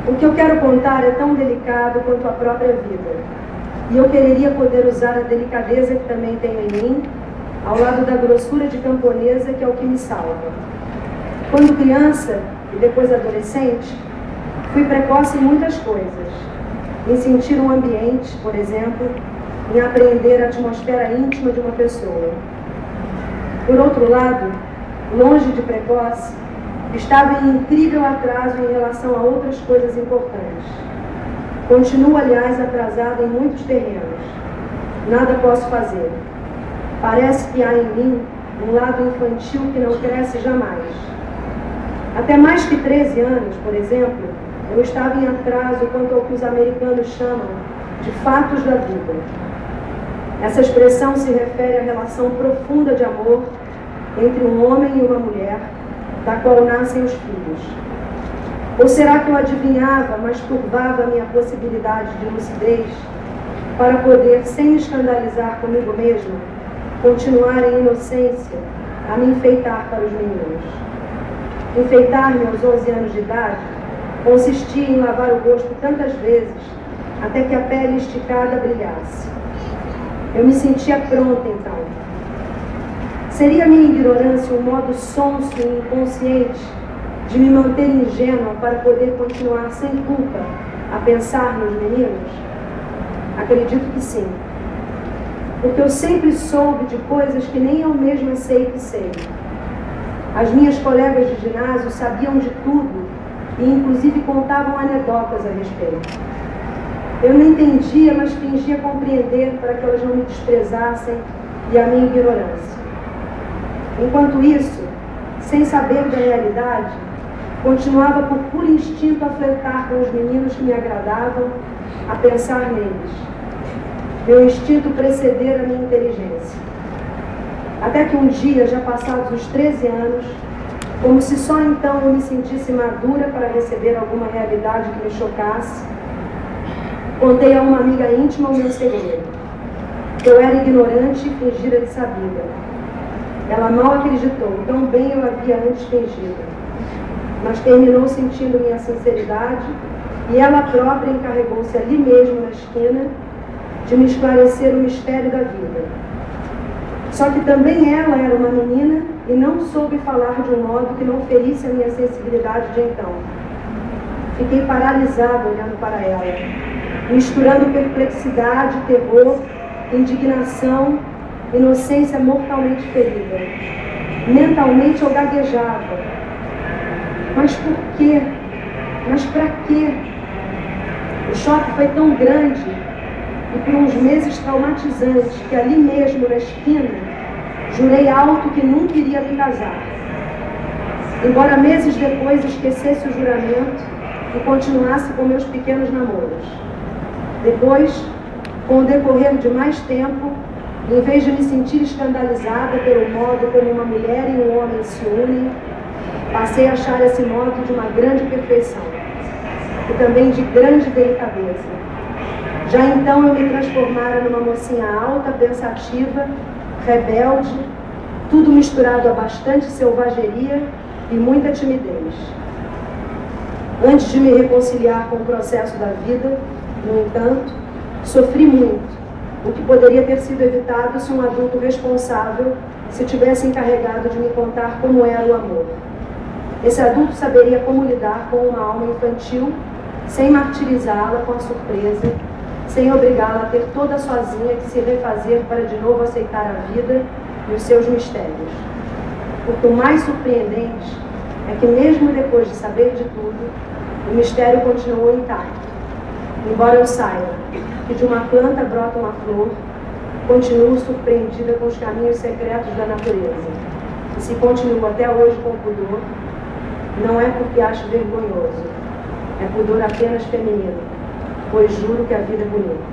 O que eu quero contar é tão delicado quanto a própria vida. E eu quereria poder usar a delicadeza que também tenho em mim, ao lado da grossura de camponesa, que é o que me salva. Quando criança, e depois adolescente, fui precoce em muitas coisas. Em sentir um ambiente, por exemplo, em apreender a atmosfera íntima de uma pessoa. Por outro lado, longe de precoce, estava em incrível atraso em relação a outras coisas importantes. Continuo, aliás, atrasada em muitos terrenos. Nada posso fazer. Parece que há em mim um lado infantil que não cresce jamais. Até mais que 13 anos, por exemplo, eu estava em atraso quanto ao que os americanos chamam de fatos da vida. Essa expressão se refere à relação profunda de amor entre um homem e uma mulher, da qual nascem os filhos. Ou será que eu adivinhava, mas turvava a minha possibilidade de lucidez para poder, sem me escandalizar comigo mesma, continuar em inocência a me enfeitar para os meninos? Enfeitar-me aos 11 anos de idade consistia em lavar o rosto tantas vezes até que a pele esticada brilhasse. Eu me sentia pronta, então. Seria minha ignorância um modo sonso e inconsciente de me manter ingênua para poder continuar sem culpa a pensar nos meninos? Acredito que sim. Porque eu sempre soube de coisas que nem eu mesma sei que sei. As minhas colegas de ginásio sabiam de tudo e inclusive contavam anedotas a respeito. Eu não entendia, mas fingia compreender para que elas não me desprezassem e a minha ignorância. Enquanto isso, sem saber da realidade, continuava por puro instinto a flertar com os meninos que me agradavam, a pensar neles. Meu instinto precedera a minha inteligência. Até que um dia, já passados os 13 anos, como se só então eu me sentisse madura para receber alguma realidade que me chocasse, contei a uma amiga íntima o meu segredo. Eu era ignorante e fingira de sabida. Ela mal acreditou, tão bem eu havia antes fingido. Mas terminou sentindo minha sinceridade e ela própria encarregou-se ali mesmo na esquina de me esclarecer o mistério da vida. Só que também ela era uma menina e não soube falar de um modo que não ferisse a minha sensibilidade de então. Fiquei paralisada olhando para ela, misturando perplexidade, terror, indignação, inocência mortalmente ferida. Mentalmente eu gaguejava. Mas por quê? Mas para quê? O choque foi tão grande e por uns meses traumatizantes que ali mesmo na esquina jurei alto que nunca iria me casar. Embora meses depois esquecesse o juramento e continuasse com meus pequenos namoros. Depois, com o decorrer de mais tempo, em vez de me sentir escandalizada pelo modo como uma mulher e um homem se unem, passei a achar esse modo de uma grande perfeição e também de grande delicadeza. Já então eu me transformara numa mocinha alta, pensativa, rebelde, tudo misturado a bastante selvageria e muita timidez. Antes de me reconciliar com o processo da vida, no entanto, sofri muito, o que poderia ter sido evitado se um adulto responsável se tivesse encarregado de me contar como era o amor. Esse adulto saberia como lidar com uma alma infantil, sem martirizá-la com a surpresa, sem obrigá-la a ter toda sozinha que se refazer para de novo aceitar a vida e os seus mistérios. Porque o mais surpreendente é que mesmo depois de saber de tudo, o mistério continuou intacto. Embora eu saiba que de uma planta brota uma flor, continuo surpreendida com os caminhos secretos da natureza. E se continuo até hoje com pudor, não é porque acho vergonhoso, é pudor apenas feminino, pois juro que a vida é bonita.